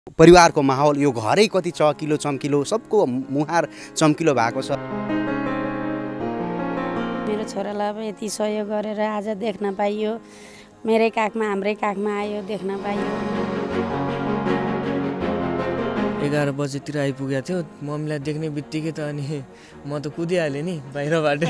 परिवारको माहौल यो घरै कति चकिलो चम्किलो सबको मुहार चम्किलो भएको छ। मेरो छोरालाई अब यति सहयोग गरेर आज देख्न पाइयो, मेरै काखमा हाम्रै काखमा आयो, देख्न पाइयो। 11 बजेतिर आइपुगेको थियो। मम्मीलाई देख्ने बित्तिकै त अनि म त कुदिहालेँ नि बाहिरबाट।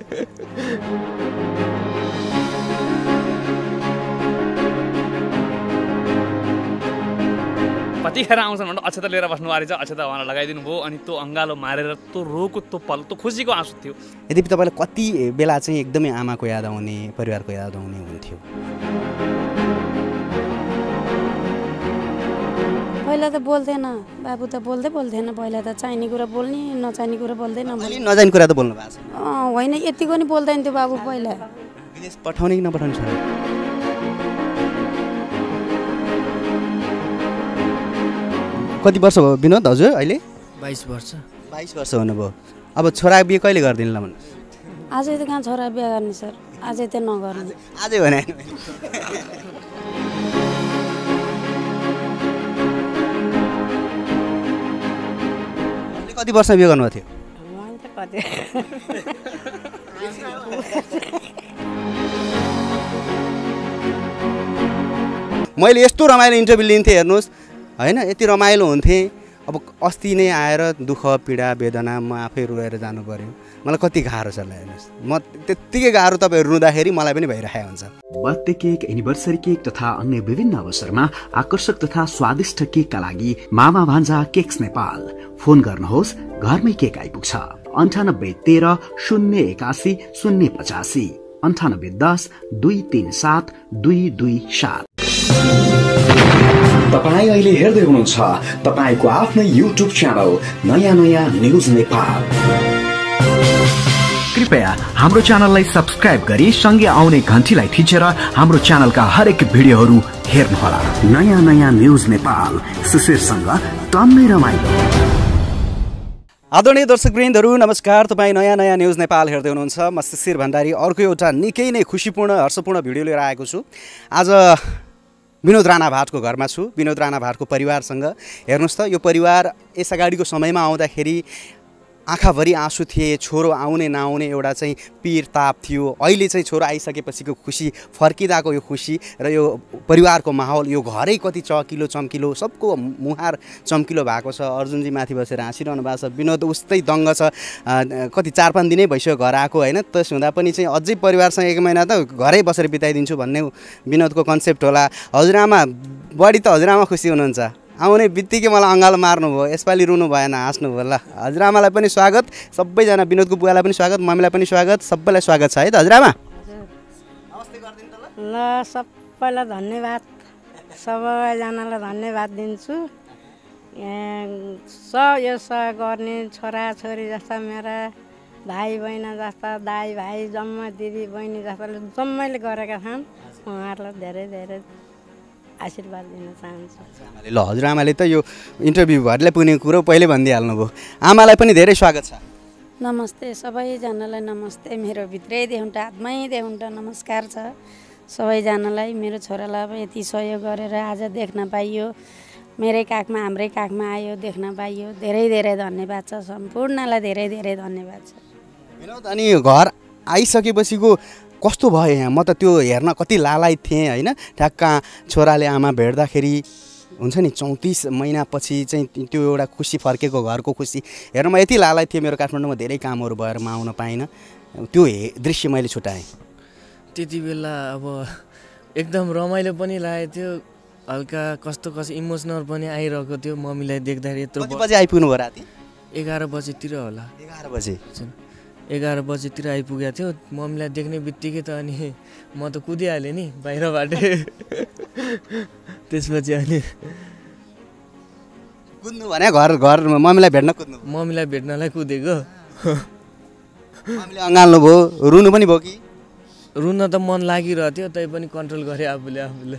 कतिखेर आउँछन् भनेर अक्षता लिएर बस्नु वारी छ, अक्षता उहाँलाई लगाइदिनु भयो अनि त्यो अङ्गालो मारेर त्यो रोको त्यो पल त्यो खुसीको आँसु थियो। यद्यपि तपाईँलाई कति बेला चाहिँ एकदमै आमाको याद आउने, परिवारको याद आउने हुन्थ्यो? पहिला त बोल्थेन बाबु, त बोल्थेन पहिला त, चाहिने कुरा बोल्ने नचाहिने कुरा बोल्दैन। नजाने कुरा त बोल्नु भएको छ? होइन, यतिको नि बोल्दैन थियो बाबु पहिला। विदेश पठाउने कि नपठाउने छ? कति वर्ष भयो विनोद हजुर अहिले? 22 वर्ष। 22 वर्ष हुनुभयो। अब छोरा बिहे कहिले गरिदिनु ल भन्नुहोस्? आजै त कहाँ छोरा बिहे गर्ने सर, आजै त नगर्ने। आजै भने कति वर्ष बिहे गर्नुभएको थियो? मैले यस्तो रमाइलो इन्टरभ्यू लिन्थेँ हेर्नुहोस् होइन, यति रमाइलो हुन्थेँ। अब अस्ति नै आएर दुःख पीडा वेदना म आफै रोएर जानु पर्यो। मलाई कति गाह्रो छ ल हेर्नुहोस्, म त्यत्तिकै गाह्रो तपाईँ रुँदाखेरि मलाई पनि भइरहेको हुन्छ। बर्थडे केक, एनिभर्सरी केक तथा अन्य विभिन्न अवसरमा आकर्षक तथा स्वादिष्ट केकका लागि मामा भान्जा केक्स नेपाल। फोन गर्नुहोस्, घरमै केक आइपुग्छ। 9813 081 085 9810 237 227। तपाईं अहिले हेर्दै हुनुहुन्छ तपाईको आफ्नो युट्युब च्यानल नयाँ नयाँ न्यूज नेपाल। कृपया हाम्रो च्यानललाई सब्स्क्राइब गरी सँगै आउने घण्टीलाई थिचेर हाम्रो च्यानलका हरेक भिडियोहरू हेर्नुहोला। नयाँ नयाँ न्यूज नेपाल, शिशिरसँग टन्नै रमाइलो। आदरणीय दर्शकवृन्दहरू नमस्कार, तपाईँ नयाँ नयाँ न्युज नेपाल हेर्दै हुनुहुन्छ। म शिशिर भण्डारी अर्को एउटा निकै नै खुसीपूर्ण हर्षपूर्ण भिडियो लिएर आएको छु। आज विनोद राणा भाटको घरमा छु, विनोद राणा भाटको परिवारसँग। हेर्नुहोस् त, यो परिवार यस अगाडिको समयमा आउँदाखेरि आँखाभरि आँसु थिए। छोरो आउने नआउने एउटा चाहिँ पीर ताप थियो। अहिले चाहिँ छोरो आइसकेपछिको खुसी, फर्किँदाको यो खुसी र यो परिवारको माहौल यो घरै कति चकिलो चम्किलो सबको मुहार चम्किलो भएको छ। अर्जुनजी माथि बसेर हाँसिरहनु भएको छ। विनोद उस्तै दङ्ग छ, कति 4-5 दिनै भइसक्यो घर आएको होइन। त्यस हुँदा पनि चाहिँ अझै परिवारसँग 1 महिना त घरै बसेर बिताइदिन्छु भन्ने विनोदको कन्सेप्ट होला। हजुरआमा बढी त हजुरआमा खुसी हुनुहुन्छ, आउने बित्तिकै मलाई अँगालो मार्नुभयो। यसपालि रुनु भएन, हाँस्नु भयो। ल हजुरआमालाई पनि स्वागत, सबैजना विनोदको बुवालाई पनि स्वागत, मम्मीलाई पनि स्वागत, सबैलाई स्वागत छ है त हजुरआमा। ल सबैलाई धन्यवाद, सबैजनालाई धन्यवाद दिन्छु। यो सहयोग गर्ने छोराछोरी जस्ता, मेरा भाइ बहिनी जस्ता, दाइ भाइ जम्मै दिदी बहिनी जस्ताले जम्मैले गरेका छन्। उहाँहरूलाई धेरै धेरै आशीर्वाद दिन चाहन्छु। ल हजुरआमाले त यो इन्टरभ्यू भरिलाई पुग्ने कुरो पहिले भनिदिइहाल्नु भयो। आमालाई पनि धेरै स्वागत छ। नमस्ते सबैजनालाई, नमस्ते। मेरो भित्रै देउन्टा हातमै देउन्टा नमस्कार छ सबैजनालाई। मेरो छोरालाई अब यति सहयोग गरेर आज देख्न पाइयो, मेरै काखमा हाम्रै काखमा आयो, देख्न पाइयो। धेरै धेरै धन्यवाद छ, सम्पूर्णलाई धेरै धेरै धन्यवाद छ। विनोद, अनि घर आइसकेपछिको कस्तो भयो यहाँ? म त त्यो हेर्न कति लालायत थिएँ होइन। ठ्याक्क छोराले आमा भेट्दाखेरि हुन्छ नि 34 महिनापछि चाहिँ त्यो एउटा खुसी फर्केको घरको खुसी हेर्न म यति लालायत थिएँ। मेरो काठमाडौँमा धेरै कामहरू भएर म आउन पाइनँ, त्यो दृश्य मैले छुटाएँ। त्यति बेला अब एकदम रमाइलो पनि लागेको थियो, हल्का कस्तो इमोसनल पनि आइरहेको थियो। मम्मीलाई देख्दाखेरि यत्रो बजे आइपुग्नु भयो? राति 11 बजेतिर होला। 11 बजे 11 बजेतिर आइपुगेको थियो। मम्मीलाई देख्ने बित्तिकै त अनि म त कुदिहालेँ नि बाहिरबाट। त्यसपछि अनि कुद्नु भने घर मम्मीलाई भेट्न कुद्नु? मम्मीलाई भेट्नलाई कुदेको। मम्मीले अँगाल्नु भयो, रुनु पनि भयो कि? रुन त मन लागिरहेको थियो, तै पनि कन्ट्रोल गरेँ आफूले।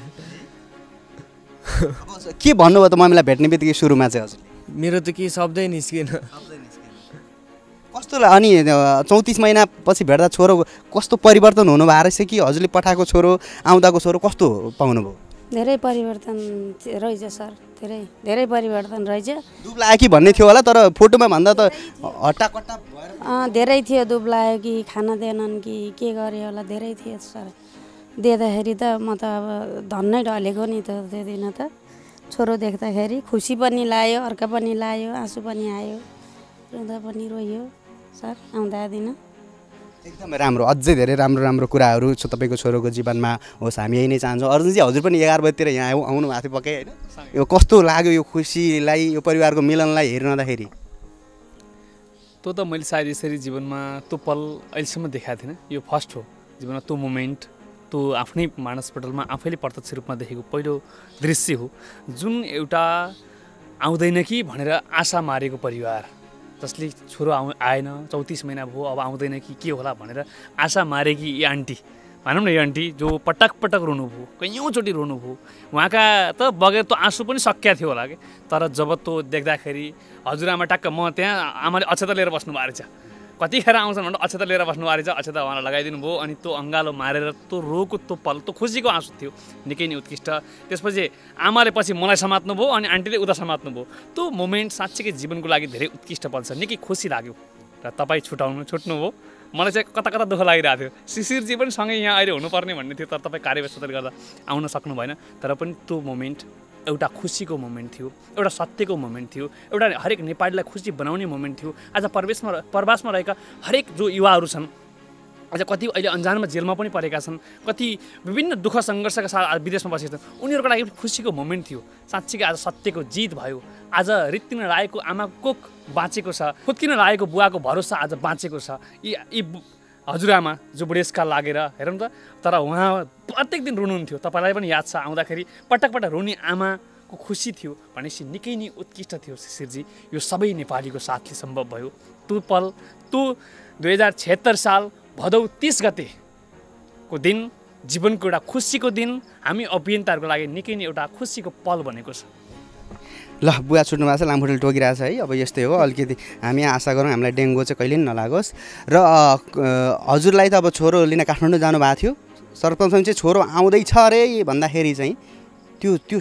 के भन्नुभयो त मम्मीलाई भेट्ने बित्तिकै सुरुमा चाहिँ हजुरले? मेरो त के शब्दै निस्केन। कस्तो अनि 34 महिनापछि भेट्दा छोरो कस्तो परिवर्तन हुनुभएको रहेछ कि हजुरले पठाएको छोरो आउँदाको छोरो कस्तो पाउनुभयो? धेरै परिवर्तन रहेछ सर, धेरै परिवर्तन रहेछ। दुब्ला कि भन्ने थियो होला, तर फोटोमा भन्दा त हट्टाकट्टा भएर धेरै थियो, दुब्लायो कि खाना दिएनन् कि के गरे होला, धेरै थियो सर। देख्दाखेरि त म त अब धन्नै ढलेको नि त त्यो दिन त। छोरो देख्दाखेरि खुसी पनि लाग्यो, अर्का पनि लाग्यो, आँसु पनि आयो, रुँदा पनि रोइयो सर आउँदा दिन। एकदमै राम्रो, अझै धेरै राम्रो कुराहरू छ तपाईँको छोरोको जीवनमा होस्, हामी यही नै चाहन्छौँ। अर्जुनजी हजुर पनि 11 बजीतिर यहाँ आउनु भएको थियो पक्कै होइन? यो कस्तो लाग्यो यो खुसीलाई, यो परिवारको मिलनलाई हेर्नदाखेरि? त्यो त मैले सायद यसरी जीवनमा त्यो पल अहिलेसम्म देखाएको थिइनँ, यो फर्स्ट हो जीवनमा त्यो मोमेन्ट। त्यो आफ्नै मानसपटलमा आफैले प्रत्यक्ष रूपमा देखेको पहिलो दृश्य हो, जुन एउटा आउँदैन कि भनेर आशा मारेको परिवार, जसले छोरो आएन 34 महिना भयो, अब आउँदैन कि के होला भनेर आशा मारेकी यी आन्टी, भनौँ न, यो आन्टी जो पटक रुनुभयो, कैयौँचोटि रुनुभयो। उहाँका त बगैर त आँसु पनि सकिया थियो होला कि, तर जब त्यो देख्दाखेरि हजुरआमा टक्क म त्यहाँ आमाले अक्षता लिएर बस्नु भएको रहेछ, कतिखेर आउँछन् भनेर अक्षता लिएर बस्नु भएको रहेछ, अक्षता उहाँलाई लगाइदिनु भयो। अनि त्यो अँगालो मारेर त्यो रोको त्यो पल, त्यो खुसीको आँसु थियो, निकै नै उत्कृष्ट। त्यसपछि आमाले पछि मलाई समात्नु भयो अनि आन्टीले उता समात्नु भयो। त्यो मोमेन्ट साँच्चीकै जीवनको लागि धेरै उत्कृष्ट पल छ, निकै खुसी लाग्यो। र तपाईँ छुट्नु भयो, मलाई चाहिँ कता दुःख लागिरहेको थियो। शिशिरजी पनि सँगै यहाँ अहिले हुनुपर्ने भन्ने थियो, तर तपाईँ कार्यव्यस्तताले गर्दा आउन सक्नु भएन। तर पनि त्यो मोमेन्ट एउटा खुसीको मोमेन्ट थियो, एउटा सत्यको मोमेन्ट थियो, एउटा हरेक नेपालीलाई खुसी बनाउने मोमेन्ट थियो। आज प्रवासमा रहेका हरेक जो युवाहरू छन्, आज कति अहिले अन्जानमा जेलमा पनि परेका छन्, कति विभिन्न दुःख सङ्घर्षका साथ विदेशमा बसेका छन्, उनीहरूको लागि खुसीको मोमेन्ट थियो। साँच्चीकै आज सत्यको जित भयो। आज रित्तिन लागेको आमाको कोख बाँचेको छ, खुत्किन लागेको बुवाको भरोसा आज बाँचेको छ। यी हजुरआमा जो बुढेसकाल लागेर हेरौँ त, तर उहाँ प्रत्येक दिन रुनुहुन्थ्यो। तपाईँलाई पनि याद छ, आउँदाखेरि पटक रुने आमाको खुसी थियो भनेपछि निकै नै उत्कृष्ट थियो शिशिरजी। यो सबै नेपालीको साथले सम्भव भयो। त्यो पल, त्यो 2076 साल भदौ 30 गतेको दिन जीवनको एउटा खुसीको दिन, हामी अभियन्ताहरूको लागि निकै नै एउटा खुसीको पल बनेको छ। ल बुवा छुट्नु भएको छ, लामखुट्टेले टोकिरहेको छ है। अब यस्तै हो, अलिकति हामी आशा गरौँ हामीलाई डेङ्गु चाहिँ कहिले पनि नलागोस्। र हजुरलाई त अब छोरो लिन काठमाडौँ जानुभएको थियो, सर्वप्रथम चाहिँ छोरो आउँदैछ अरे भन्दाखेरि चाहिँ त्यो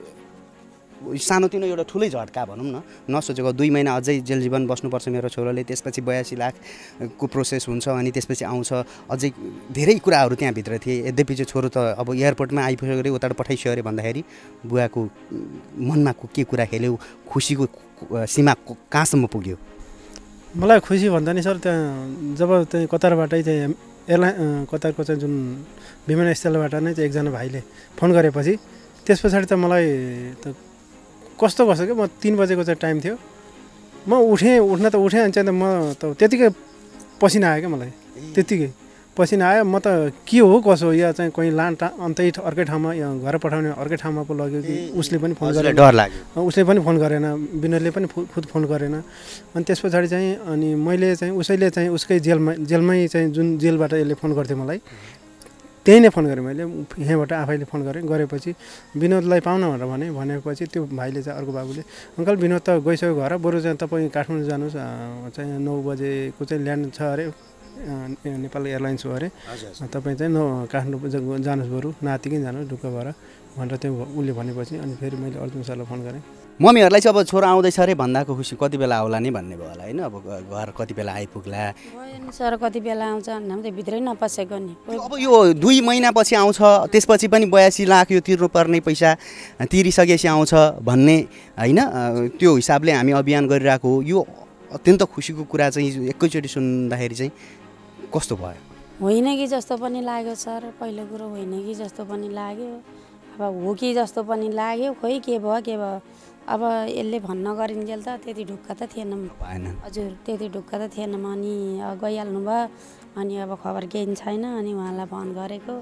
सानोतिनो एउटा ठुलै झट्का भनौँ न, नसोचेको 2 महिना अझै जेल जीवन बस्नुपर्छ मेरो छोरोले, त्यसपछि 82 लाखको प्रोसेस हुन्छ, अनि त्यसपछि आउँछ, अझै धेरै कुराहरू त्यहाँभित्र थिए। यद्यपि चाहिँ छोरो त अब एयरपोर्टमा आइपुग्यो अरे, उताबाट पठाइसक्यो अरे भन्दाखेरि बुवाको मनमा के कुरा खेल्यो, खुसीको सीमा कहाँसम्म पुग्यो? मलाई खुसी भन्दा नि सर, त्यहाँ जब त्यहाँ कतारबाटै चाहिँ कतारको चाहिँ जुन विमानस्थलबाट नै चाहिँ एकजना भाइले फोन गरेपछि त्यस पछाडि त मलाई त कस्तो कि म 3 बजेको चाहिँ टाइम थियो, म उठ्न त उठेँ, अनि चाहिँ म त त्यतिकै पसिना आयो क्या, मलाई त्यतिकै पसिना आयो। म त के हो कसो, या चाहिँ कोही अर्कै ठाउँमा घर पठाउने अर्कै ठाउँमा पो लग्यो कि, उसले पनि फोन गरेन, डर लाग्यो, उसले पनि फोन गरेन, विनोदले पनि खुद फोन गरेन। अनि त्यस पछाडि चाहिँ अनि मैले चाहिँ उसैले चाहिँ उसकै जेलमै चाहिँ जुन जेलबाट यसले फोन गर्थ्यो मलाई, त्यही नै फोन गरेँ मैले, यहाँबाट आफैले फोन गरेपछि विनोदलाई पाउन भनेर भनेपछि त्यो भाइले चाहिँ, अर्को बाबुले, अङ्कल विनोद त गइसक्यो घर, बरु चाहिँ तपाईँ काठमाडौँ जानुहोस्, चाहिँ 9 बजेको चाहिँ ल्यान्ड छ अरे, नेपाल एयरलाइन्स हो अरे, तपाईँ चाहिँ काठमाडौँ जानुहोस्, बरु नातिकै जानुहोस् ढुक्क भएर भनेर त्यो उसले भनेपछि अनि फेरि मैले अर्जुन सरलाई फोन गरेँ। मम्मीहरूलाई चाहिँ अब छोरो आउँदैछ अरे भन्दाको खुसी कति बेला आउला नि भन्ने भयो होला होइन? अब घर कति बेला आइपुग्ला, सर कति बेला आउँछ हामी त भित्रै नपसेको नि। अब यो 2 महिनापछि आउँछ, त्यसपछि पनि 82 लाख यो तिर्नुपर्ने पैसा तिरिसकेपछि आउँछ भन्ने होइन, त्यो हिसाबले हामी अभियान गरिरहेको हो। यो अत्यन्त खुसीको कुरा चाहिँ एकैचोटि सुन्दाखेरि चाहिँ कस्तो भयो? होइन कि जस्तो पनि लाग्यो सर, पहिलो कुरो होइन कि जस्तो पनि लाग्यो, अब हो कि जस्तो पनि लाग्यो, खोइ के भयो। अब यसले भन्न गरिन्जेल त त्यति ढुक्क त थिएन, हजुर त्यति ढुक्क त थिएन। अनि गइहाल्नु भयो, अनि अब खबर केही छैन। अनि उहाँलाई फोन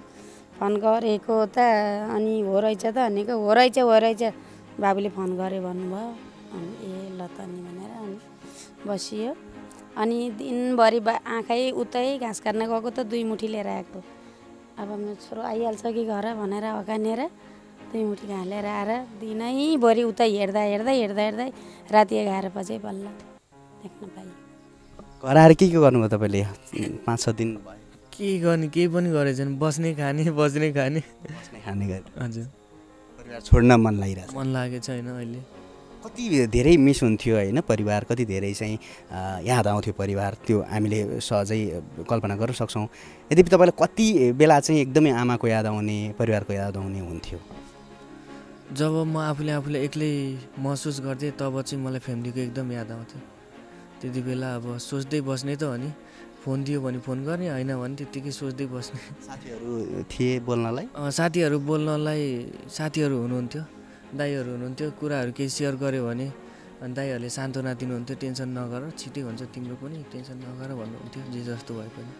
गरेको त अनि हो रहेछ त भनेको, हो रहेछ बाबुले फोन गरे भन्नुभयो। अनि ए ल त नि भनेर अनि बसियो। अनि दिनभरि आँखै उतै घाँस काट्न गएको त 2 मुठी लिएर आएको, अब मेरो छोरो आइहाल्छ कि घर भनेर अगानेर 2 मुठी घाँस लिएर आएर दिनैभरि उतै हेर्दै राति 11 बजे बल्ल देख्न पाएँ। घर आएर के गर्नुभयो तपाईँले? 5-6 दिन भयो के गर्ने, केही पनि गरेछन्, बस्ने खाने गरे हजुर। परिवार छोड्न मन लागिरहेछ मन लागेको छैन अहिले। कति धेरै मिस हुन्थ्यो होइन परिवार कति धेरै चाहिँ याद आउँथ्यो परिवार त्यो हामीले सहजै कल्पना गर्न सक्छौँ यद्यपि तपाईँलाई कति बेला चाहिँ एकदमै आमाको याद आउने परिवारको याद आउने हुन्थ्यो जब म आफूले एक्लै महसुस गर्थेँ तब चाहिँ मलाई फ्यामिलीको एकदम याद आउँथ्यो। त्यति बेला अब सोच्दै बस्ने त हो नि फोन दियो भने फोन गर्ने होइन भने त्यत्तिकै सोच्दै बस्ने। साथीहरू थिए बोल्नलाई साथीहरू बोल्नलाई साथीहरू हुनुहुन्थ्यो दाइहरू हुनुहुन्थ्यो कुराहरू केही सेयर गर्यो भने अनि दाइहरूले सान्त्वना दिनुहुन्थ्यो टेन्सन नगर छिटै हुन्छ तिम्रो पनि टेन्सन नगर भन्नुहुन्थ्यो जे जस्तो भए पनि।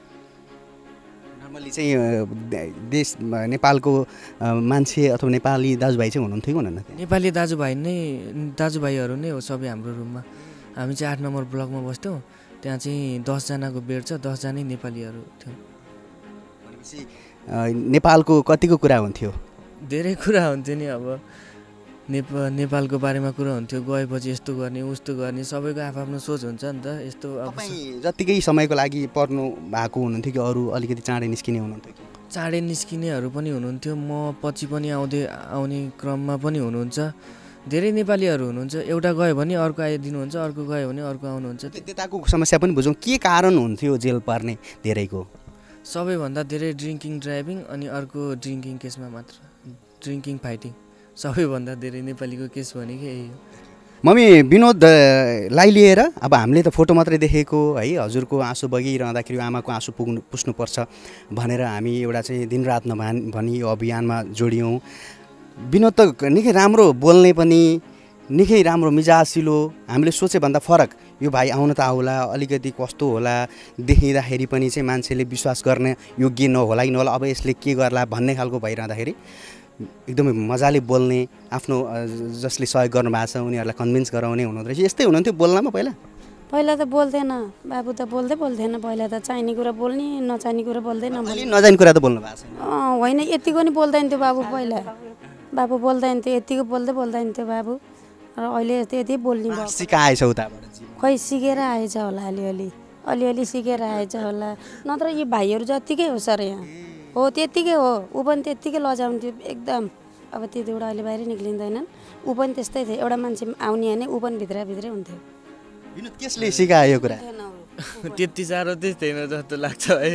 नर्मली चाहिँ देश नेपालको मान्छे अथवा नेपाली दाजुभाइ चाहिँ हुनुहुन्थ्यो कि हुनुहुन्न नेपाली दाजुभाइहरू नै हो सबै हाम्रो रुममा। हामी चाहिँ 8 नम्बर ब्लकमा बस्थ्यौँ त्यहाँ चाहिँ 10 जनाको बेड छ 10 जनै नेपालीहरू थियो। भनेपछि नेपालको कतिको कुरा हुन्थ्यो धेरै कुरा हुन्थ्यो नि अब नेपालको बारेमा कुरा हुन्थ्यो गएपछि यस्तो गर्ने उस्तो गर्ने सबैको आफ्नो सोच हुन्छ नि त यस्तो। अब जतिकै समयको लागि पर्नु भएको हुनुहुन्थ्यो कि अरू अलिकति चाँडै निस्किने हुनुहुन्थ्यो कि चाँडै निस्किनेहरू पनि हुनुहुन्थ्यो म पछि पनि आउने क्रममा पनि हुनुहुन्छ। धेरै नेपालीहरू हुनुहुन्छ एउटा गयो भने अर्को आइदिनुहुन्छ अर्को गयो भने अर्को आउनुहुन्छ। त्यताको समस्या पनि बुझौँ के कारण हुन्थ्यो जेल पर्ने धेरैको सबैभन्दा धेरै ड्रिङ्किङ ड्राइभिङ अनि अर्को ड्रिङ्किङ केसमा मात्र ड्रिङ्किङ फाइटिङ सबैभन्दा धेरै नेपालीको केस भनेकै यही हो। मम्मी विनोदलाई लिएर अब हामीले त फोटो मात्रै देखेको है हजुरको आँसु बगिरहँदाखेरि आमाको आँसु पुस्नुपर्छ भनेर हामी एउटा चाहिँ दिनरात भनी यो अभियानमा जोडियौँ। विनोद त निकै राम्रो बोल्ने पनि निकै राम्रो मिजासिलो हामीले सोचेभन्दा फरक यो भाइ आउन त आउला अलिकति कस्तो होला देखिँदाखेरि पनि चाहिँ मान्छेले विश्वास गर्ने योग्य नहोला कि नहोला अब यसले के गर्ला भन्ने खालको भइरहँदाखेरि एकदमै मजाले बोल्ने आफ्नो जसले सहयोग गर्नुभएको छ उनीहरूलाई कन्भिन्स गराउने हुनुहुँदो रहेछ। यस्तै हुनुहुन्थ्यो बोल्नमा पहिला त बोल्थेन बाबु त बोल्थेन पहिला त चाहिने कुरा बोल्ने नचाहिने कुरा बोल्दैन नजाने कुरा त बोल्नु भएको छैन होइन यतिको नि बोल्दैन थियो बाबु पहिला बाबु बोल्दैन थियो यतिको बोल्दैन थियो बाबु र अहिले यति बोल्ने भयो सिकाएछ उताबाट खै सिकेर आएछ होला अलिअलि सिकेर आएछ होला नत्र यो भाइहरू जत्तिकै हो सर यहाँ हो त्यत्तिकै हो ऊ पनि त्यत्तिकै लजाउँथ्यो एकदम। अब त्यो एउटा अहिले बाहिर निक्लिँदैनन् ऊ पनि त्यस्तै थियो एउटा मान्छे आउने होइन ऊ पनि भित्रै हुन्थ्यो। विनोद केसले सिकायो कुरा त्यति साह्रो चाहिँ थिएन जस्तो लाग्छ है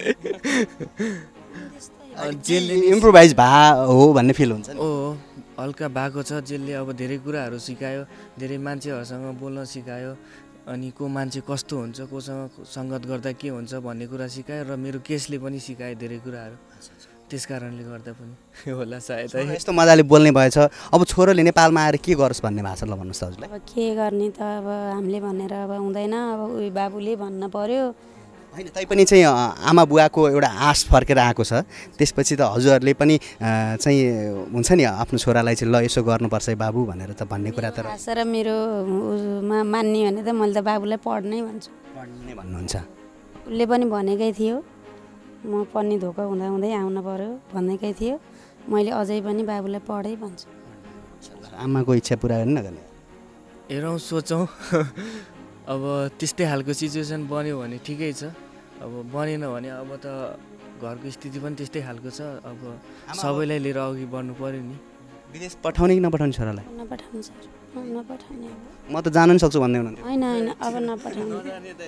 इम्प्रोभाइज हो भन्ने फिल हुन्छ ओ हल्का भएको छ जेलले अब धेरै कुराहरू सिकायो धेरै मान्छेहरूसँग बोल्न सिकायो अनि को मान्छे कस्तो हुन्छ कोसँग सङ्गत गर्दा के हुन्छ भन्ने कुरा सिकायो र मेरो केसले पनि सिकायो धेरै कुराहरू त्यस कारणले गर्दा पनि होला सायद है। यस्तो मजाले बोल्ने भएछ अब छोरोले नेपालमा आएर के गरोस् भन्ने भएको छ ल भन्नुहोस् त हजुरलाई। अब के गर्ने त अब हामीले भनेर अब हुँदैन अब उही बाबुले भन्न पर्यो होइन तैपनि चाहिँ आमा बुवाको एउटा आश फर्केर आएको छ त्यसपछि त हजुरहरूले पनि चाहिँ हुन्छ नि आफ्नो छोरालाई चाहिँ ल यसो गर्नुपर्छ है बाबु भनेर त भन्ने कुरा त आशा र मेरो मान्ने भने त मैले त बाबुलाई पढ्नै भन्छु पढ्ने भन्नुहुन्छ उसले पनि भनेकै थियो म पढ्ने धोका हुँदै आउन पर्यो भनेकै थियो मैले अझै पनि बाबुलाई पढै भन्छु। आमाको इच्छा पुरा गर्ने नगर्ने हेरौँ सोचौँ अब त्यस्तै खालको सिचुएसन बन्यो भने ठिकै छ अब बनेन भने अब त घरको स्थिति पनि त्यस्तै खालको छ अब सबैलाई लिएर अघि बढ्नु पर्यो नि। विदेश पठाउने कि नपठाउने छोरालाई नपठाउने सर नपठाउने म त जान नि सक्छु भन्दै हुनुहुन्थ्यो होइन अब नपठाउने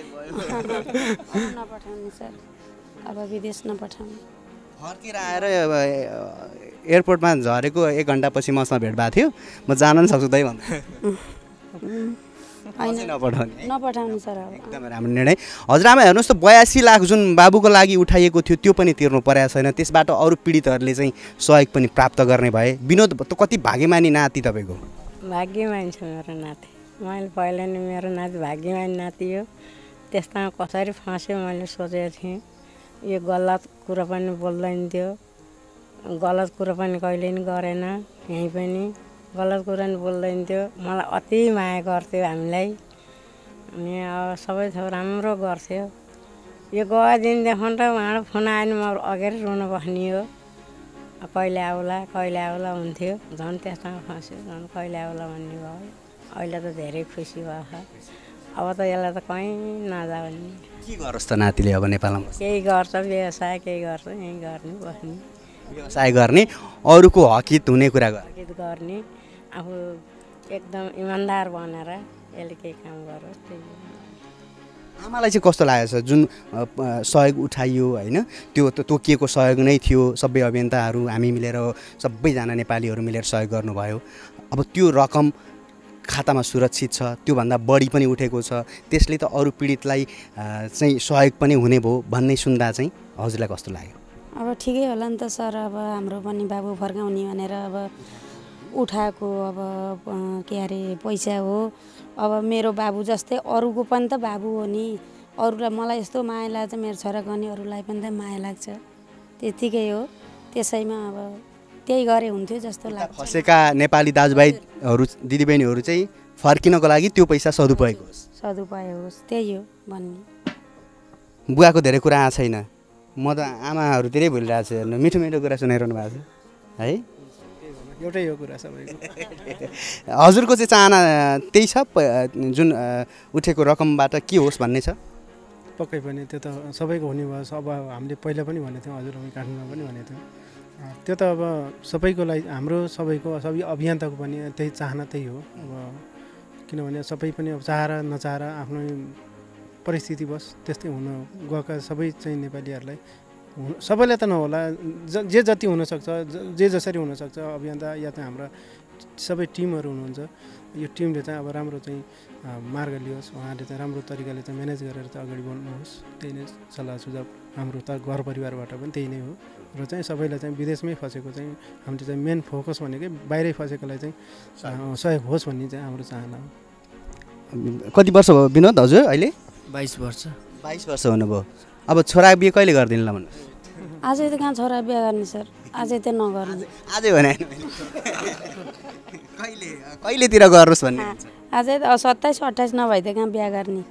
सर अब विदेश नपठाउने फर्केर आएर एयरपोर्टमा झरेको 1 घन्टापछि मसँग भेट भएको थियो म जान नि सक्छु दाइ भन्दै नपठाउने सर एकदमै राम्रो निर्णय। हजुरआमा हेर्नुहोस् त 82 लाख जुन बाबुको लागि उठाइएको थियो त्यो पनि तिर्नु परेको छैन त्यसबाट अरू पीडितहरूले चाहिँ सहयोग पनि प्राप्त गर्ने भए। विनोद त कति भाग्यमानी नाति तपाईँको भाग्यमानी छ मेरो नाति मैले पहिला नै मेरो नाति भाग्यमानी नाति हो त्यस्तामा कसरी फँस्यो मैले सोचेको थिएँ यो गलत कुरा पनि बोल्दैन थियो गलत कुरा पनि कहिले नि गरेन यहीँ पनि गलत कुरा नि बोल्दैन थियो मलाई अति माया गर्थ्यो हामीलाई अनि अब सबै थोक राम्रो गर्थ्यो। यो गए दिनदेखि त उहाँबाट फोन आयो नि म अगाडि रुन बस्ने हो कहिले आउला हुन्थ्यो झन् त्यस्तामा फस्यो झन् कहिले आउला भन्ने भयो। अहिले त धेरै खुसी भयो अब त यसलाई त कहीँ नजाऊ नि के गरोस् त नातिले अब नेपालमा केही गर्छ व्यवसाय केही गर्छ यहीँ गर्ने बस्ने व्यवसाय गर्ने अरूको हकित हुने कुरा गर्ने हकित गर्ने आफू एकदम इमान्दार बनेर यसले केही काम गरोस् त्यही हो। आमालाई चाहिँ कस्तो लागेको छ जुन सहयोग उठाइयो होइन त्यो त तोकिएको सहयोग नै थियो सबै अभियन्ताहरू हामी मिलेर सबैजना नेपालीहरू मिलेर सहयोग गर्नुभयो अब त्यो रकम खातामा सुरक्षित छ त्योभन्दा बढी पनि उठेको छ त्यसले त अरू पीडितलाई चाहिँ सहयोग पनि हुने भयो भन्ने सुन्दा चाहिँ हजुरलाई कस्तो लाग्यो अब ठिकै होला नि त सर अब हाम्रो पनि बाबु फर्काउने भनेर अब उठाएको अब के अरे पैसा हो अब मेरो बाबु जस्तै अरूको पनि त बाबु हो नि अरूलाई मलाई यस्तो माया लाग्छ मेरो छोराको अनि अरूलाई पनि त माया लाग्छ त्यतिकै हो त्यसैमा अब त्यही गरे हुन्थ्यो जस्तो लाग्छ फसेका नेपाली दाजुभाइहरू दिदीबहिनीहरू चाहिँ फर्किनको लागि त्यो पैसा सदुपयोग होस् त्यही हो भन्ने बुवाको धेरै कुरा आएको छैन म त आमाहरूतिरै भुलिरहेको छु हेर्नु मिठो मिठो कुरा सुनाइरहनु भएको छ है एउटै हो कुरा सबैको हजुरको चाहिँ चाहना त्यही छ जुन उठेको रकमबाट के होस् भन्ने छ पक्कै पनि त्यो त सबैको हुने भयो अब हामीले पहिला पनि भनेको थियौँ हजुर हामी काठमाडौँमा पनि भनेको थियौँ त्यो त अब सबैको लागि हाम्रो सबैको सबै अभियन्ताको पनि त्यही चाहना त्यही हो अब किनभने सबै पनि अब चाहेर नचाहेर आफ्नो परिस्थितिवश त्यस्तै हुन गएका सबै चाहिँ नेपालीहरूलाई सबैलाई त नहोला जे जति हुनसक्छ जे जसरी हुनसक्छ अभियन्ता या त हाम्रा सबै टिमहरू हुनुहुन्छ यो टिमले चाहिँ अब राम्रो चाहिँ मार्ग लियोस् उहाँले चाहिँ राम्रो तरिकाले चाहिँ म्यानेज गरेर चाहिँ अगाडि बढ्नुहोस् त्यही नै सल्लाह सुझाव हाम्रो त घर परिवारबाट पनि त्यही नै हो र चाहिँ सबैलाई चाहिँ विदेशमै फसेको चाहिँ हामीले चाहिँ मेन फोकस भनेकै बाहिरै फसेकोलाई चाहिँ सहयोग होस् भन्ने चाहिँ हाम्रो चाहना हो। कति वर्ष भयो विनोद हजुर अहिले 22 वर्ष 22 वर्ष हुनुभयो अब छोरा बिहे कहिले गरिदिनु ल भन्नु आजै त कहाँ छोरा बिहा गर्ने सर आजै त नगर्नु आजै भने कहिलेतिर गर्नुहोस् भन्ने अझै त 27 28 नभए त कहाँ बिहा गर्ने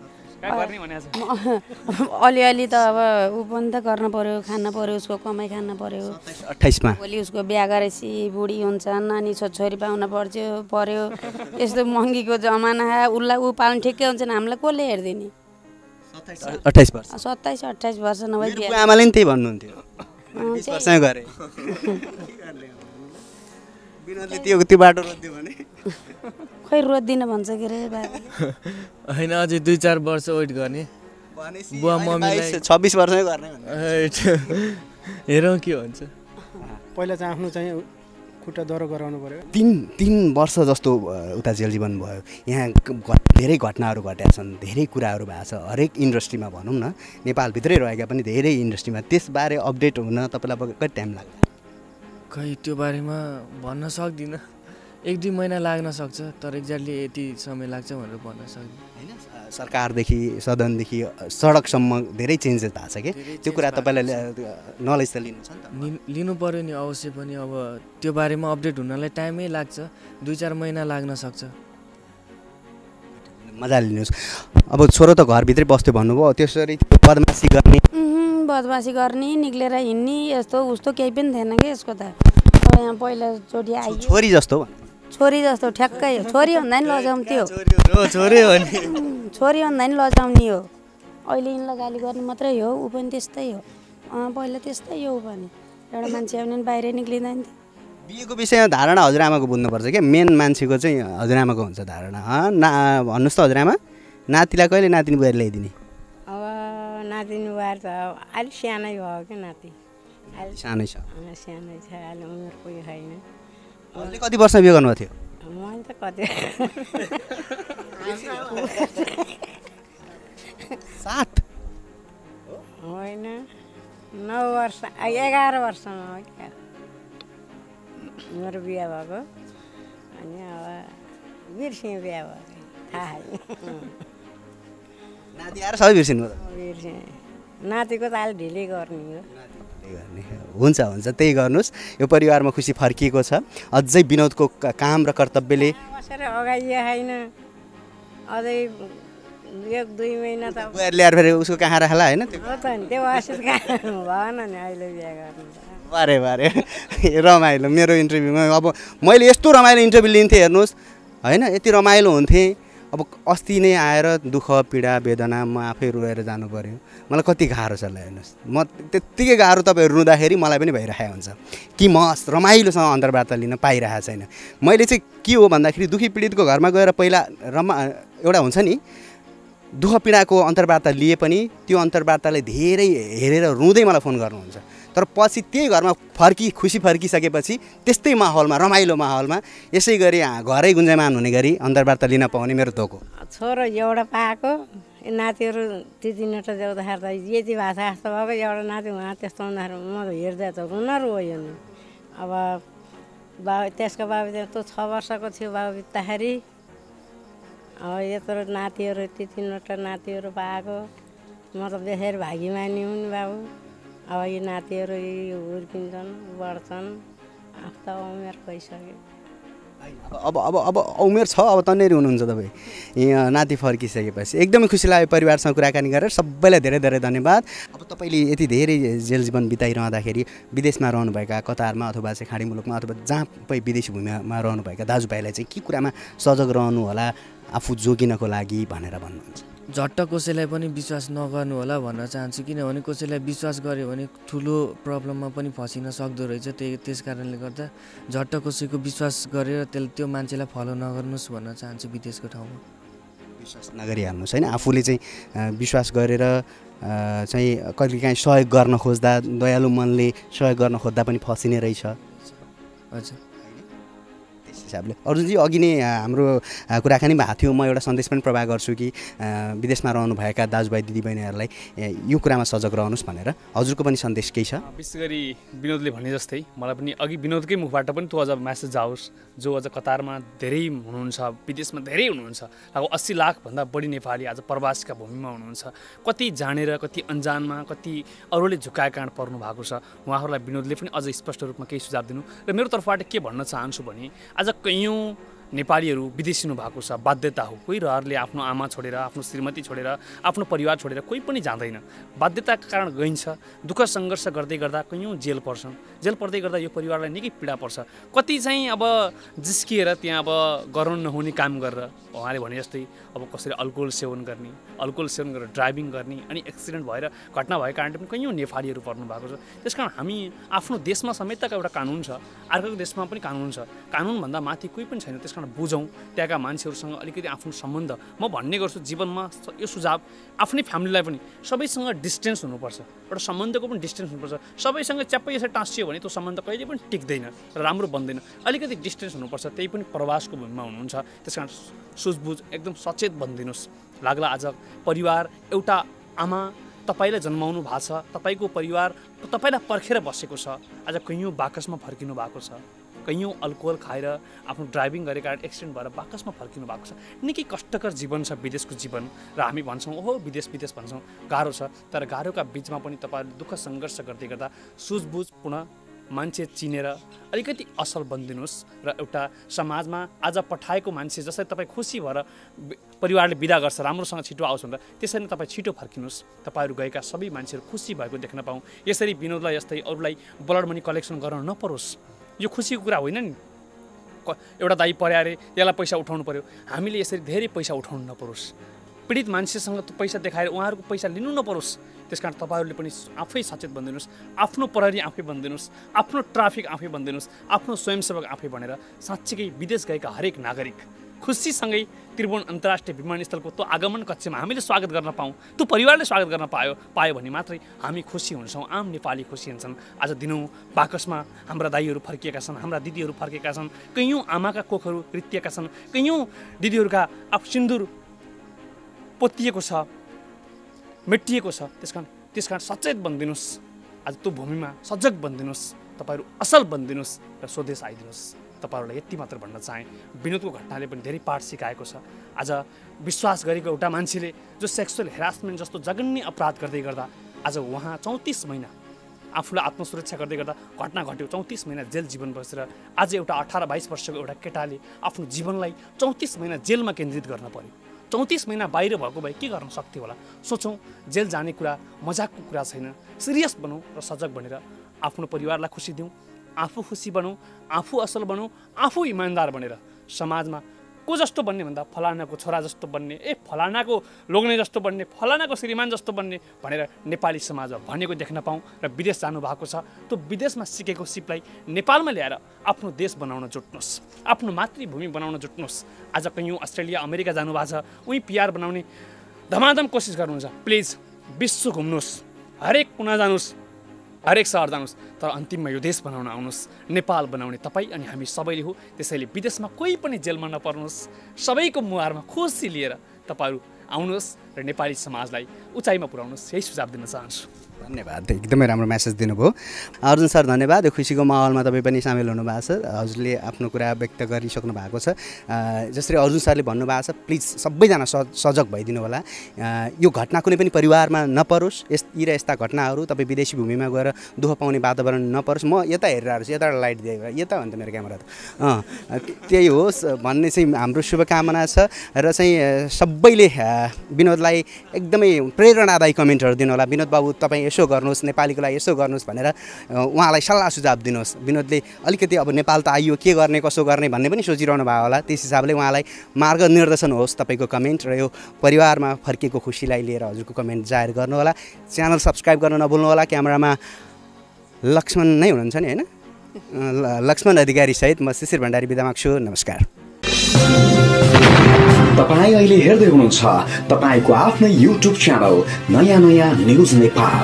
अलिअलि त अब ऊ पनि त गर्न पर्यो खान पर्यो उसको कमाइ खान पर्यो 28 मा भोलि उसको बिहा गरेपछि बुढी हुन्छ नानी छोरी पाउन पर्यो यस्तो महँगीको जमाना उसलाई ऊ पाल्नु ठिकै हुन्छ नि हामीलाई कसले हेरिदिने 28 वर्ष 27 28 वर्ष नभए बिहा आमाले नि त्यही भन्नुहुन्थ्यो 20 वर्षमै गरे विनोदले त्यो बाटो रोज्दियो भने खै रोज्दिन भन्छ के रे होइन अझै 2-4 वर्ष वेट गर्ने बुवा मम्मीलाई 26 वर्षमै गर्ने हेरौँ के हुन्छ पहिला चाहिँ आफ्नो चाहिँ खुट्टा दह्रो गराउनु पर्यो 3 वर्ष जस्तो उता जेल जीवन भयो यहाँ धेरै घटनाहरू घटेका छन् धेरै कुराहरू भएको छ हरेक इन्डस्ट्रीमा भनौँ न नेपालभित्रै रहेका पनि धेरै इन्डस्ट्रीमा त्यसबारे अपडेट हुन तपाईँलाई कति टाइम लाग्छ खै त्यो बारेमा भन्न सक्दिनँ 1-2 महिना लाग्न सक्छ तर एक्ज्याक्टली यति समय लाग्छ भनेर भन्न सक्दिनँ होइन सरकारदेखि सदनदेखि सडकसम्म धेरै चेन्जेस भएको छ कि त्यो कुरा तपाईँलाई नलेज त लिनु छ नि त लिनु पर्यो नि अवश्य पनि अब त्यो बारेमा अपडेट हुनलाई टाइमै लाग्छ 2-4 महिना लाग्न सक्छ मजा लिनुहोस् अब छोरो त घरभित्रै बस्थ्यो भन्नुभयो त्यसरी बदमासी गर्ने निक्लेर हिँड्ने यस्तो उस्तो केही पनि थिएन कि यसको त यहाँ पहिलाचोटि आयो छोरी जस्तो ठ्याक्कै हो छोरी भन्दा नि लजाउँथ्यो छोरी भन्दा नि लजाउने हो अहिले यिनलाई गाली गर्ने मात्रै हो ऊ पनि त्यस्तै हो पहिला त्यस्तै हो ऊ पनि एउटा मान्छे आउने नि बाहिरै निक्लिँदैन थियो बिहेको विषयमा धारणा हजुरआमाको बुझ्नुपर्छ क्या मेन मान्छेको चाहिँ हजुरआमाको हुन्छ धारणा भन्नुहोस् त हजुरआमा नातिलाई कहिले नातिनी बुहारी ल्याइदिने अब नातिनी बुहारी त अलिक सानै भयो क्या नाति सानै छ सानै छ अहिले उमेर कोही छैन हजुरले कति वर्षमा बिहे गर्नुभएको थियो मैले त कति 7 होइन 9 वर्ष 11 वर्षमा हो क्या मेरो बिहा भएको अनि अब बिर्सेँ बिहा भएको थाहा नाति आएर सबै बिर्सिनु बिर्सेँ नातिको त अहिले ढिलै गर्ने हो हुन्छ त्यही गर्नुहोस् यो परिवारमा खुसी फर्किएको छ अझै विनोदको काम र कर्तव्यले बसेर अगाइए छैन अझै 1-2 महिना त बुहारी ल्याएर फेरि उसको कहाँ राख्ला होइन हो त नि त्यो अवश्य भएन नि अहिले बिहा गर्नु बारे रमाइलो मेरो इन्टरभ्यूमा अब मैले यस्तो रमाइलो इन्टरभ्यू लिन्थेँ हेर्नुहोस् होइन यति रमाइलो हुन्थेँ अब अस्ति नै आएर दुःख पीडा वेदना म आफै रोएर जानु पर्यो मलाई कति गाह्रो छ ल हेर्नुहोस् म त्यत्तिकै गाह्रो तपाईँहरू रुँदाखेरि मलाई पनि भइरहेको हुन्छ कि म रमाइलोसँग अन्तर्वार्ता लिन पाइरहेको छैन मैले चाहिँ के हो भन्दाखेरि दुःखी पीडितको घरमा गएर पहिला एउटा हुन्छ नि दुःख पीडाको अन्तर्वार्ता लिए पनि त्यो अन्तर्वार्तालाई धेरै हेरेर रुँदै मलाई फोन गर्नुहुन्छ तर पछि त्यही घरमा खुसी फर्किसकेपछि त्यस्तै माहौलमा रमाइलो माहौलमा यसै गरी घरै गुन्जायमान हुने गरी अन्तर्वार्ता लिन पाउने मेरो धोक हो छोरो एउटा पाएको नातिहरू ती दिनवटा ल्याउँदाखेरि त यति भाषा जस्तो भएको एउटा नाति उहाँ त्यस्तो हुँदाखेरि म हेर्दा त रुन रोयो नि अब बाबु त्यसको बाबु त्यो 6 वर्षको थियो बाबु बित्दाखेरि अब यत्रो नातिहरू ती 3वटा नातिहरू पाएको म त बेसेर भागीमानी हुन् बाबु अब यी नातिहरू हुर्किन्छन् बढ्छन् आफ्नो उमेर भइसक्यो अब अब अब उमेर छ अब तन्नेरी हुनुहुन्छ तपाईँ यहाँ नाति फर्किसकेपछि एकदमै खुसी लाग्यो परिवारसँग कुराकानी गरेर सबैलाई धेरै धेरै धन्यवाद अब तपाईँले यति धेरै जेल जीवन बिताइरहँदाखेरि विदेशमा रहनुभएका कतारमा अथवा चाहिँ खाडी मुलुकमा अथवा जहाँ पनि विदेशी भूमिमा रहनुभएका दाजुभाइलाई चाहिँ के कुरामा सजग रहनु होला आफू जोगिनको लागि भनेर भन्नुहुन्छ झट्ट कसैलाई पनि विश्वास नगर्नु होला भन्न चाहन्छु किनभने कसैलाई विश्वास गर्यो भने ठुलो प्रब्लममा पनि फसिन सक्दो रहेछ त्यस कारणले गर्दा झट्ट कसैको विश्वास गरेर त्यो मान्छेलाई फलो नगर्नुहोस् भन्न चाहन्छु विदेशको ठाउँमा विश्वास नगरिहाल्नुहोस् होइन आफूले चाहिँ विश्वास गरेर चाहिँ कहिलेकाहीँ सहयोग गर्न खोज्दा दयालु मनले सहयोग गर्न खोज्दा पनि फसिने रहेछ हजुर हिसाबले अर्जुनजी अघि नै हाम्रो कुराकानी भएको थियो म एउटा सन्देश पनि प्रवाह गर्छु कि विदेशमा रहनुभएका दाजुभाइ दिदीबहिनीहरूलाई यो कुरामा सजग रहनुहोस् भनेर हजुरको पनि सन्देश केही छ विशेष गरी विनोदले भने जस्तै मलाई पनि अघि विनोदकै मुखबाट पनि त्यो अझ म्यासेज आओस् जो अझ कतारमा धेरै हुनुहुन्छ विदेशमा धेरै हुनुहुन्छ अब 80 लाखभन्दा बढी नेपाली आज प्रवासीका भूमिमा हुनुहुन्छ कति जानेर कति अनजानमा कति अरूले झुकाए काँड पर्नु भएको छ उहाँहरूलाई विनोदले पनि अझ स्पष्ट रूपमा केही सुझाव दिनु र मेरो तर्फबाट के भन्न चाहन्छु भने आज कैयौँ नेपालीहरू विदेशिनु भएको छ बाध्यता हो कोही रहरले आफ्नो आमा छोडेर आफ्नो श्रीमती छोडेर आफ्नो परिवार छोडेर कोही पनि जाँदैन बाध्यताका कारण गइन्छ दुःख सङ्घर्ष गर्दै गर्दा कैयौँ जेल पर्छन् जेल पर्दै गर्दा यो परिवारलाई निकै पीडा पर्छ कति चाहिँ अब जिस्किएर त्यहाँ अब गर्नु नहुने काम गरेर उहाँले भने जस्तै अब कसरी अल्कोहल सेवन गरेर ड्राइभिङ गर्ने अनि एक्सिडेन्ट भएर घटना भएको कारणले पनि कैयौँ नेपालीहरू पर्नु भएको छ त्यसकारण हामी आफ्नो देशमा समेतका एउटा कानुन छ अर्को देशमा पनि कानुन छ कानुनभन्दा माथि कोही पनि छैन त्यस कारण बुझौँ त्यहाँका मान्छेहरूसँग अलिकति आफ्नो सम्बन्ध म भन्ने गर्छु जीवनमा यो सुझाव आफ्नै फ्यामिलीलाई पनि सबैसँग डिस्टेन्स हुनुपर्छ एउटा सम्बन्धको पनि डिस्टेन्स हुनुपर्छ सबैसँग च्याप्पै यसरी टाँसियो भने त्यो सम्बन्ध कहिले पनि टिक्दैन र राम्रो बन्दैन अलिकति डिस्टेन्स हुनुपर्छ त्यही पनि प्रवासको भूमिमा हुनुहुन्छ त्यस कारण सुझबुझ एकदम सचेत बनिदिनुहोस् लाग्ला आज परिवार एउटा आमा तपाईँलाई जन्माउनु भएको छ तपाईँको परिवार तपाईँलाई पर्खेर बसेको छ आज कैयौँ बाकसमा फर्किनु भएको छ कैयौँ अल्कोहल खाएर आफ्नो ड्राइभिङ गरेको कारण एक्सिडेन्ट भएर बाकसमा फर्किनु भएको छ निकै कष्टकर जीवन छ विदेशको जीवन र हामी भन्छौँ ओहो विदेश भन्छौँ गाह्रो छ तर गाह्रोका बिचमा पनि तपाईँहरूले दुःख सङ्घर्ष गर्दै गर्दा सुझबुझ पुनः मान्छे चिनेर अलिकति असल बनिदिनुहोस् र एउटा समाजमा आज पठाएको मान्छे जसरी तपाईँ खुसी भएर परिवारले बिदा गर्छ राम्रोसँग छिटो आओस् भनेर त्यसरी नै तपाईँ छिटो फर्किनुहोस् तपाईँहरू गएका सबै मान्छेहरू खुसी भएको देख्न पाऊँ यसरी विनोदलाई जस्तै अरूलाई ब्लड मनी कलेक्सन गर्न नपरोस् यो खुसीको कुरा होइन नि एउटा दाइ पर्यो अरे यसलाई पैसा उठाउनु पर्यो हामीले यसरी धेरै पैसा उठाउनु नपरोस् पीडित मान्छेसँग त्यो पैसा देखाएर उहाँहरूको पैसा लिनु नपरोस् त्यसकारण तपाईँहरूले पनि आफै सचेत बनिदिनुहोस् आफ्नो प्रहरी आफै बनिदिनुहोस् आफ्नो ट्राफिक आफै बनिदिनुहोस् आफ्नो स्वयंसेवक आफै बनेर साँच्चीकै विदेश गएका हरेक नागरिक खुसीसँगै त्रिभुवन अन्तर्राष्ट्रिय विमानस्थलको त्यो आगमन कक्षमा हामीले स्वागत गर्न पाऊँ त्यो परिवारले स्वागत गर्न पायो भने मात्रै हामी खुसी हुन्छौँ आम नेपाली खुसी हुन्छन् आज दिनौँ बाकसमा हाम्रा दाइहरू फर्किएका छन् हाम्रा दिदीहरू फर्केका छन् कैयौँ आमाका कोखहरू रित्तिएका छन् कैयौँ दिदीहरूका सिन्दुर पोतिएको छ मेटिएको छ त्यसकारण सचेत बनिदिनुहोस् आज त्यो भूमिमा सजग बनिदिनुहोस् तपाईँहरू असल बनिदिनुहोस् र स्वदेश आइदिनुहोस् तपाईँहरूलाई यति मात्र भन्न चाहेँ विनोदको घटनाले पनि धेरै पाठ सिकाएको छ आज विश्वास गरेको एउटा मान्छेले जो सेक्सुअल हेरासमेन्ट जस्तो जघन्य अपराध गर्दै गर्दा आज उहाँ 34 महिना आफूलाई आत्मसुरक्षा गर्दै गर्दा घटना घट्यो 34 महिना जेल जीवन बसेर आज एउटा 18-22 वर्षको एउटा केटाले आफ्नो जीवनलाई 34 महिना जेलमा केन्द्रित गर्न पर्यो 34 महिना बाहिर भएको भए के गर्न सक्थ्यो होला सोचौँ जेल जाने कुरा मजाकको कुरा छैन सिरियस बनौँ र सजग बनेर आफ्नो परिवारलाई खुसी दिउँ आफू खुसी बनौँ आफू असल बनौँ आफू इमान्दार बनेर समाजमा को जस्तो बन्ने भन्दा फलानाको छोरा जस्तो बन्ने, फलानाको लोग्ने जस्तो बन्ने, फलानाको श्रीमान जस्तो बन्ने भनेर नेपाली समाजमा भनेको देख्न पाऊँ र विदेश जानुभएको छ। त्यो विदेशमा सिकेको सिपलाई नेपालमा ल्याएर आफ्नो देश बनाउन जुट्नुहोस्, आफ्नो मातृभूमि बनाउन जुट्नुहोस्। आज कहीँ अस्ट्रेलिया अमेरिका जानुभएको छ, उहीँ PR बनाउने धमाधम कोसिस गर्नुहुन्छ। प्लिज विश्व घुम्नुहोस्, हरेक कुना जानुहोस्, हरेक सहर जानुहोस्, तर अन्तिममा यो देश बनाउन आउनुहोस्। नेपाल बनाउने तपाईँ अनि हामी सबैले हो। त्यसैले विदेशमा कोही पनि जेलमा नपर्नुहोस्, सबैको मुहारमा खुसी लिएर तपाईँहरू आउनुहोस् र नेपाली समाजलाई उचाइमा पुर्याउनुहोस्। यही सुझाव दिन चाहन्छु। धन्यवाद, एकदमै राम्रो मेसेज दिनुभयो अर्जुन सर, धन्यवाद। यो खुसीको माहौलमा तपाईँ पनि सामेल हुनुभएको छ, हजुरले आफ्नो कुरा व्यक्त गरिसक्नु भएको छ। जसरी अर्जुन सरले भन्नुभएको छ, प्लिज सबैजना सजग भइदिनु होला। यो घटना कुनै पनि परिवारमा नपरोस्, यी र यस्ता घटनाहरू तपाईँ विदेशी भूमिमा गएर दुःख पाउने वातावरण नपरोस्। म यता हेरिरहेको छु, यताबाट लाइट दिएर यता भन्दा मेरो क्यामेरा त त्यही होस् भन्ने चाहिँ हाम्रो शुभकामना छ। र चाहिँ सबैले विनोदलाई एकदमै प्रेरणादायी कमेन्टहरू दिनु होला। विनोद बाबु तपाईँ यसो गर्नुहोस्, नेपालीको लागि यसो गर्नुहोस् भनेर उहाँलाई सल्लाह सुझाव दिनुहोस्। विनोदले अलिकति अब नेपाल त आइयो, के गर्ने कसो गर्ने भन्ने पनि सोचिरहनु भयो होला। त्यस हिसाबले उहाँलाई मार्गनिर्देशन होस् तपाईँको कमेन्ट, र यो परिवारमा फर्केको खुसीलाई लिएर हजुरको कमेन्ट जाहेर गर्नुहोला। च्यानल सब्सक्राइब गर्न नभुल्नु होला। क्यामेरामा लक्ष्मण नै हुनुहुन्छ नि, होइन? लक्ष्मण अधिकारी सहित म शिशिर भण्डारी बिदा माग्छु। नमस्कार। तपाईँ अहिले हेर्दै हुनुहुन्छ तपाईँको आफ्नै युट्युब च्यानल नयाँ नयाँ न्युज नेपाल।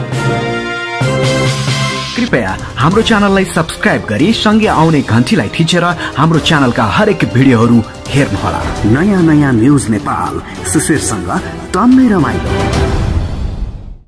कृपया हाम्रो च्यानललाई सब्स्क्राइब गरी सँगै आउने घन्टीलाई थिचेर हाम्रो च्यानलका हरेक भिडियोहरू हेर्नुहोला। नयाँ नयाँ न्युज नेपाल, शिशिरसँग टन्नै रमाइलो।